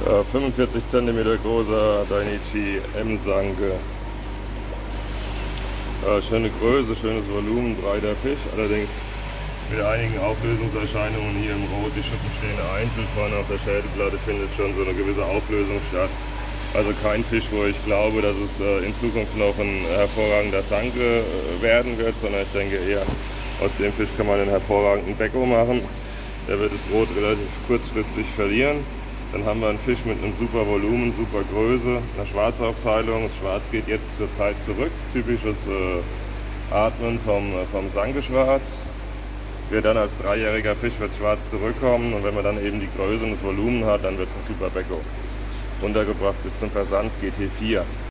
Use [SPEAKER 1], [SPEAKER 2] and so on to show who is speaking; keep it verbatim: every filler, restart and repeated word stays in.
[SPEAKER 1] Ja, fünfundvierzig Zentimeter großer Dainichi M-Sanke. Ja, schöne Größe, schönes Volumen, breiter Fisch, allerdings mit einigen Auflösungserscheinungen hier im Rot. Die Schuppen stehen einzeln, vorne auf der Schädelplatte findet schon so eine gewisse Auflösung statt. Also kein Fisch, wo ich glaube, dass es in Zukunft noch ein hervorragender Sanke werden wird, sondern ich denke eher, aus dem Fisch kann man einen hervorragenden Becko machen. Der wird das Rot relativ kurzfristig verlieren. Dann haben wir einen Fisch mit einem super Volumen, super Größe, einer Schwarzaufteilung. Das Schwarz geht jetzt zur Zeit zurück, typisches äh, Atmen vom, vom Sanke-Schwarz. Wir dann als dreijähriger Fisch wird Schwarz zurückkommen und wenn man dann eben die Größe und das Volumen hat, dann wird es ein super Becko. Untergebracht bis zum Versand G T vier.